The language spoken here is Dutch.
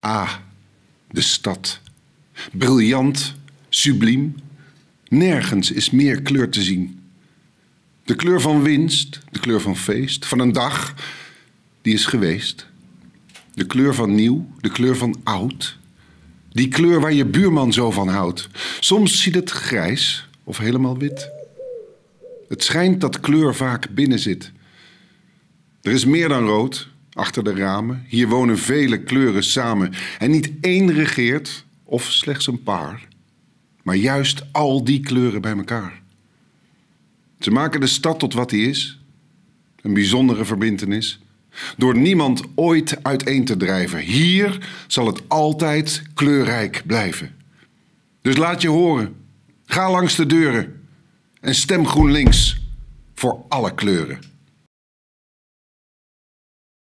Ah, de stad. Briljant, subliem. Nergens is meer kleur te zien. De kleur van winst, de kleur van feest, van een dag die is geweest. De kleur van nieuw, de kleur van oud. Die kleur waar je buurman zo van houdt. Soms ziet het grijs of helemaal wit. Het schijnt dat kleur vaak binnen zit. Er is meer dan rood achter de ramen. Hier wonen vele kleuren samen. En niet één regeert, of slechts een paar. Maar juist al die kleuren bij elkaar. Ze maken de stad tot wat die is. Een bijzondere verbintenis. Door niemand ooit uiteen te drijven. Hier zal het altijd kleurrijk blijven. Dus laat je horen. Ga langs de deuren. En stem GroenLinks voor alle kleuren.